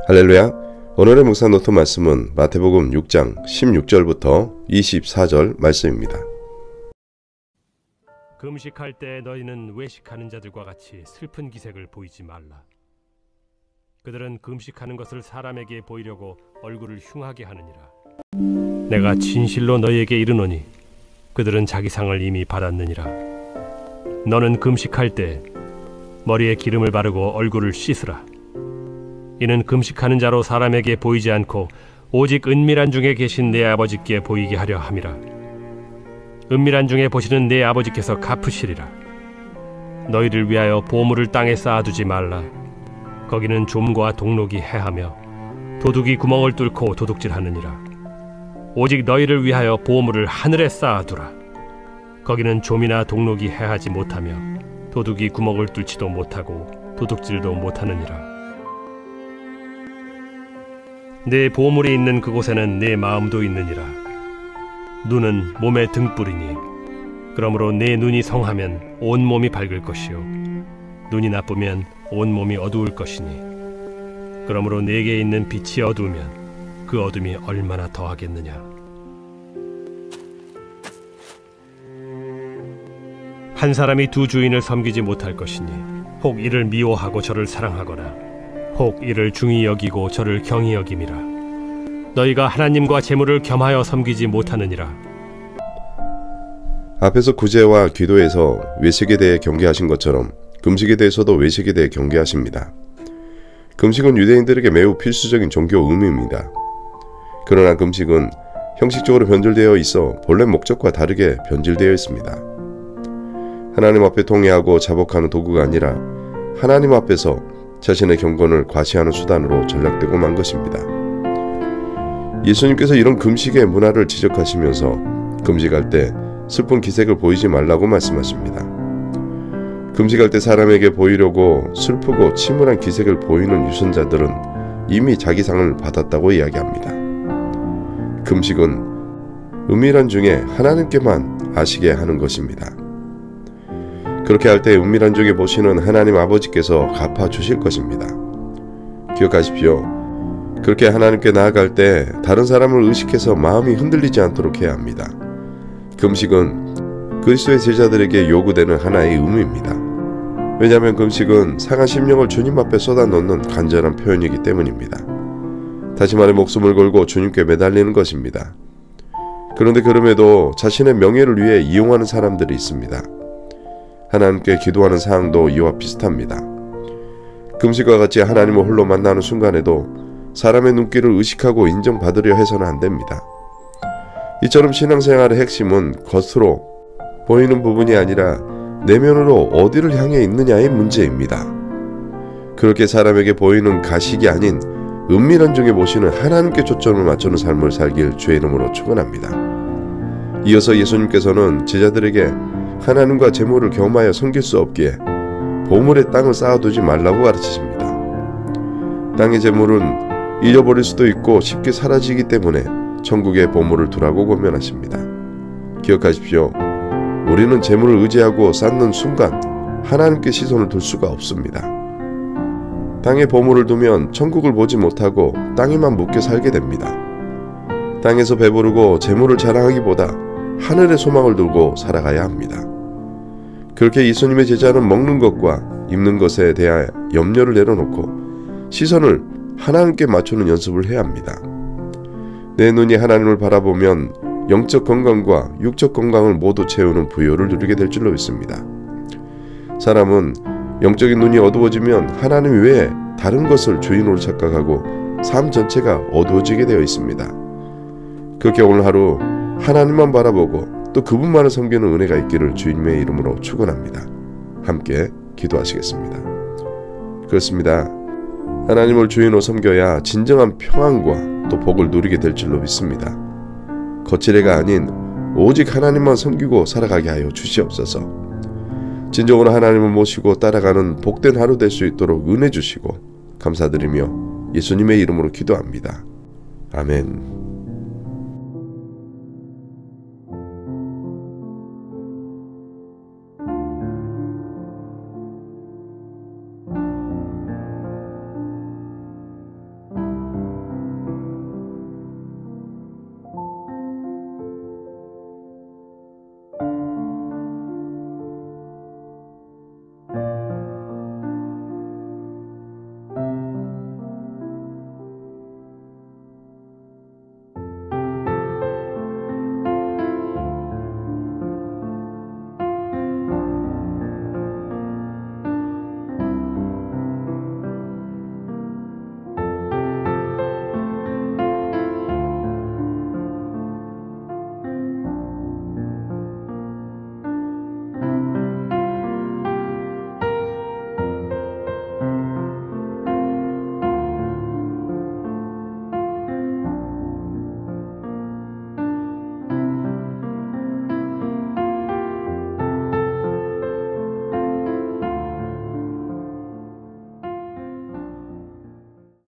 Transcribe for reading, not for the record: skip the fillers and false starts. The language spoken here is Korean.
할렐루야. 오늘의 묵상 노트 말씀은 마태복음 6장 16절부터 24절 말씀입니다. 금식할 때 너희는 외식하는 자들과 같이 슬픈 기색을 보이지 말라. 그들은 금식하는 것을 사람에게 보이려고 얼굴을 흉하게 하느니라. 내가 진실로 너희에게 이르노니 그들은 자기 상을 이미 받았느니라. 너는 금식할 때 머리에 기름을 바르고 얼굴을 씻으라. 이는 금식하는 자로 사람에게 보이지 않고 오직 은밀한 중에 계신 내 아버지께 보이게 하려 함이라. 은밀한 중에 보시는 내 아버지께서 갚으시리라. 너희를 위하여 보물을 땅에 쌓아두지 말라. 거기는 좀과 동록이 해하며 도둑이 구멍을 뚫고 도둑질하느니라. 오직 너희를 위하여 보물을 하늘에 쌓아두라. 거기는 좀이나 동록이 해하지 못하며 도둑이 구멍을 뚫지도 못하고 도둑질도 못하느니라. 내 보물이 있는 그곳에는 내 마음도 있느니라. 눈은 몸의 등불이니 그러므로 내 눈이 성하면 온 몸이 밝을 것이요 눈이 나쁘면 온 몸이 어두울 것이니 그러므로 내게 있는 빛이 어두우면 그 어둠이 얼마나 더하겠느냐. 한 사람이 두 주인을 섬기지 못할 것이니 혹 이를 미워하고 저를 사랑하거나 혹 이를 중히 여기고 저를 경히 여김이라. 너희가 하나님과 재물을 겸하여 섬기지 못하느니라. 앞에서 구제와 기도에서 외식에 대해 경계하신 것처럼 금식에 대해서도 외식에 대해 경계하십니다. 금식은 유대인들에게 매우 필수적인 종교 의무입니다. 그러나 금식은 형식적으로 변질되어 있어 본래 목적과 다르게 변질되어 있습니다. 하나님 앞에 통회하고 자복하는 도구가 아니라 하나님 앞에서 자신의 경건을 과시하는 수단으로 전락되고 만 것입니다. 예수님께서 이런 금식의 문화를 지적하시면서 금식할 때 슬픈 기색을 보이지 말라고 말씀하십니다. 금식할 때 사람에게 보이려고 슬프고 침울한 기색을 보이는 유선자들은 이미 자기 상을 받았다고 이야기합니다. 금식은 은밀한 중에 하나님께만 아시게 하는 것입니다. 그렇게 할 때 은밀한 중에 보시는 하나님 아버지께서 갚아주실 것입니다. 기억하십시오. 그렇게 하나님께 나아갈 때 다른 사람을 의식해서 마음이 흔들리지 않도록 해야 합니다. 금식은 그리스도의 제자들에게 요구되는 하나의 의무입니다. 왜냐하면 금식은 상한 심령을 주님 앞에 쏟아놓는 간절한 표현이기 때문입니다. 다시 말해 목숨을 걸고 주님께 매달리는 것입니다. 그런데 그럼에도 자신의 명예를 위해 이용하는 사람들이 있습니다. 하나님께 기도하는 사항도 이와 비슷합니다. 금식과 같이 하나님을 홀로 만나는 순간에도 사람의 눈길을 의식하고 인정받으려 해서는 안 됩니다. 이처럼 신앙생활의 핵심은 겉으로 보이는 부분이 아니라 내면으로 어디를 향해 있느냐의 문제입니다. 그렇게 사람에게 보이는 가식이 아닌 은밀한 중에 보시는 하나님께 초점을 맞추는 삶을 살길 주의 이름으로 축원합니다. 이어서 예수님께서는 제자들에게 하나님과 재물을 겸하여 섬길 수 없기에 보물의 땅을 쌓아두지 말라고 가르치십니다. 땅의 재물은 잃어버릴 수도 있고 쉽게 사라지기 때문에 천국에 보물을 두라고 권면하십니다. 기억하십시오. 우리는 재물을 의지하고 쌓는 순간 하나님께 시선을 둘 수가 없습니다. 땅에 보물을 두면 천국을 보지 못하고 땅에만 묶여 살게 됩니다. 땅에서 배부르고 재물을 자랑하기보다 하늘의 소망을 두고 살아가야 합니다. 그렇게 예수님의 제자는 먹는 것과 입는 것에 대해 염려를 내려놓고 시선을 하나님께 맞추는 연습을 해야 합니다. 내 눈이 하나님을 바라보면 영적 건강과 육적 건강을 모두 채우는 부요를 누리게 될 줄로 믿습니다. 사람은 영적인 눈이 어두워지면 하나님 외에 다른 것을 주인으로 착각하고 삶 전체가 어두워지게 되어 있습니다. 그렇게 오늘 하루 하나님만 바라보고 또 그분만을 섬기는 은혜가 있기를 주님의 이름으로 축원합니다. 함께 기도하시겠습니다. 그렇습니다. 하나님을 주인으로 섬겨야 진정한 평안과 또 복을 누리게 될 줄로 믿습니다. 거칠애가 아닌 오직 하나님만 섬기고 살아가게 하여 주시옵소서. 진정으로 하나님을 모시고 따라가는 복된 하루 될 수 있도록 은혜 주시고 감사드리며 예수님의 이름으로 기도합니다. 아멘.